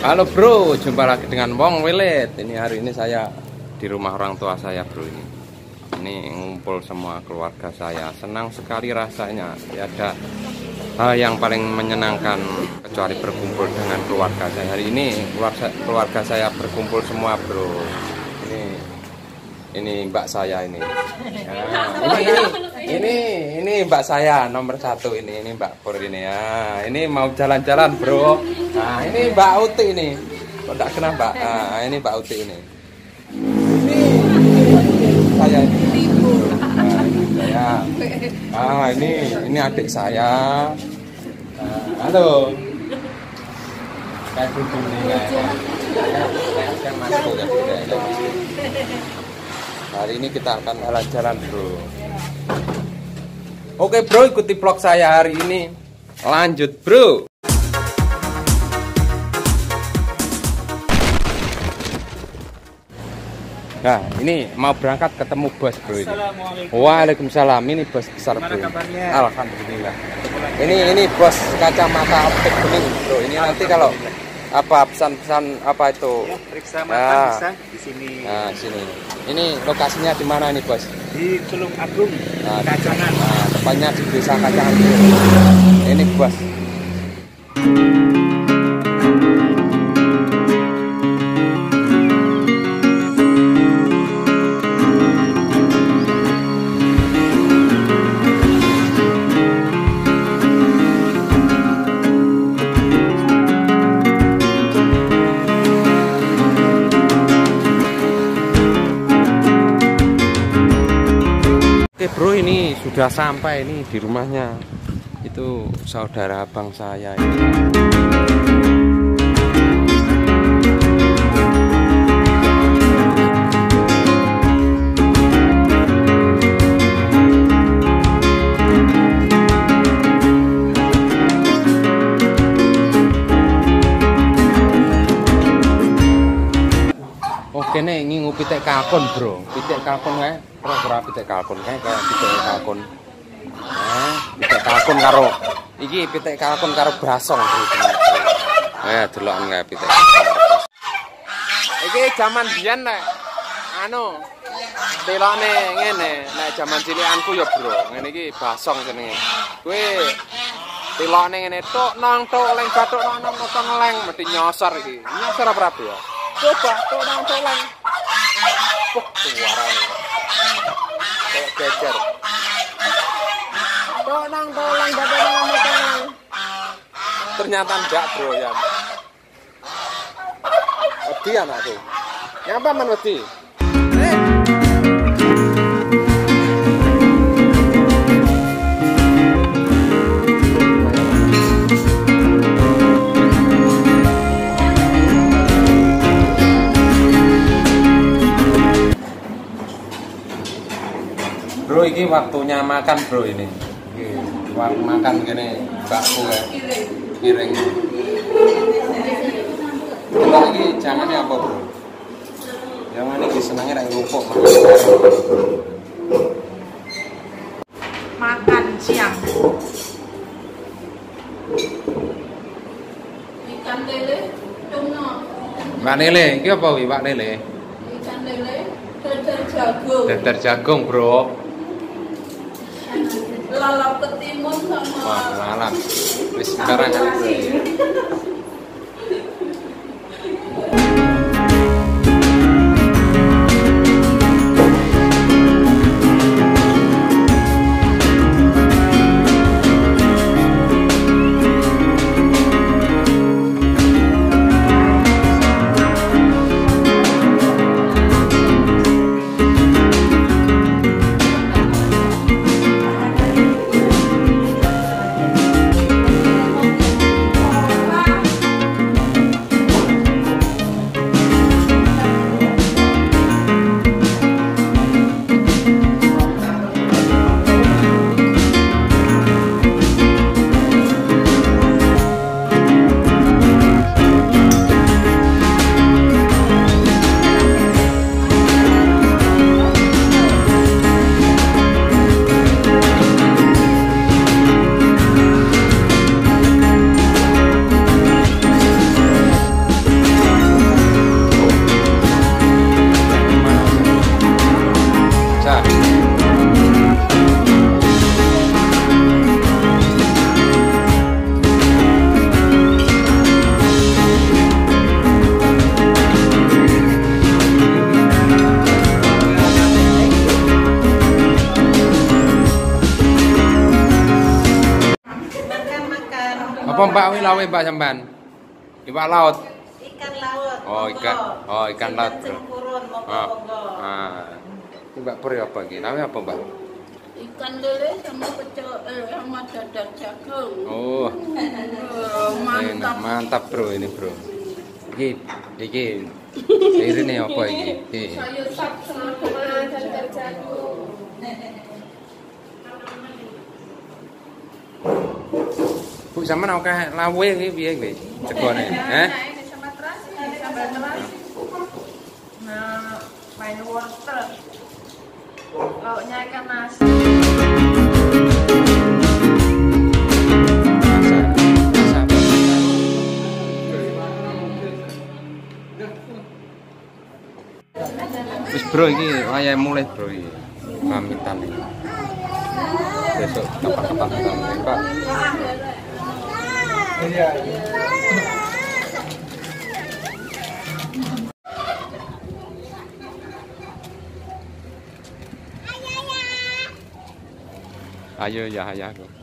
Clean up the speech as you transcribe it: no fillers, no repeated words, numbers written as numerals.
Halo bro, jumpa lagi dengan Wong Wilit. Ini hari ini saya di rumah orang tua saya bro ini. Ini ngumpul semua keluarga saya. Senang sekali rasanya. Tiada hal yang paling menyenangkan kecuali berkumpul dengan keluarga saya. Hari ini keluarga saya berkumpul semua bro. Ini mbak saya ini. Nah, ini mbak saya nomor 1 ini Mbak Pur ini ya. Ini mau jalan-jalan bro. Nah ini Mbak Uti ini. Kok tak kenal Mbak? Nah, ini Mbak Uti ini. Ini saya ini. Nah, ini saya. Ah ini adik saya. Halo. Kayak gitu nih kayak masuk ya. Hari ini kita akan jalan-jalan bro. Oke bro, ikuti vlog saya hari ini. Lanjut bro. Nah ini mau berangkat ketemu bos bro ini. Waalaikumsalam. Ini bos besar bro. Alhamdulillah. Ini bos kacamata optik bening bro. Ini nanti kalau apa pesan-pesan apa itu ya, periksa mata bisa di sini. Nah sini. Ini lokasinya di mana nih bos? Di Tulung Agung, Kacangan. Nah, tepatnya di desa Kacangan. Ini bos. Oke bro, ini sudah sampai ini di rumahnya. Itu saudara abang saya ini. Oke nih ngingu pitik kalkun bro. Pitik kalkun kae. Ora pitik kalkun kae kayak pitik kalkun. Nah, pitik kalkun karo iki pitik kalkun karo brasong bro. Delokan kae pitik. Iki jaman biyen nek anu delokne ngene, nek jaman cilikanku ya bro. Ngene iki basong jenenge. Kowe delokne ngene tok nang tok leng bathuk nang nang leng mesti nyosor iki. Nyosor apa ya? Coba tok nang tok leng. Suarane. Kayak geger. Tok nang tok leng bathuk nang leng. Ternyata enggak bro ya. Wedi anakku. Nyapa men wedi? Bro, ini waktunya makan bro ini. Waktu makan gini bakso ya, piring. Kalau ini jangannya apa bro? Yang ini disenangnya kayak rupuk. Makan siang. Ikan lele, tuna. Mbak Lele, ini apa wih Mbak Lele? Ikan lele, dadar jagung. Dadar jagung bro. Lalap ketimun sama. Wah, lalap. Wis sekarang kan bro. Apa Mbak wi lawe Mbak sampean? Iwak laut. Ikan laut. Oh, ikan laut. Sempurun monggo. Mbak Pur apa iki? Lawe apa, Mbak? Ikan lele sama pecel sama dadar jagung. Oh. Mantap. Mantap, Bro, ini, Bro. Iki. Ini apa iki? Sayur sap sama dadar jagung. Bu sampean akeh lawe iki piye iki? Cegone, Sambal terasi. Nah, main wortel. Lauknya ikan mas. Wis Bro iki wayahe mulih Bro iki. Pamitan iki. Besok kapan-kapan Pak. Iya. Ayo ya, ayahku.